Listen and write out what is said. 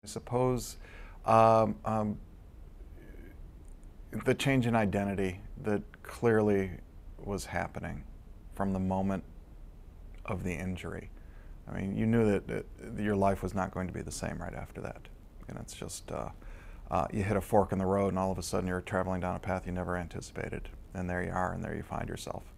I suppose um, um, the change in identity that clearly was happening from the moment of the injury. I mean, you knew that your life was not going to be the same right after that. And it's just, you hit a fork in the road and all of a sudden you're traveling down a path you never anticipated. And there you are, and there you find yourself.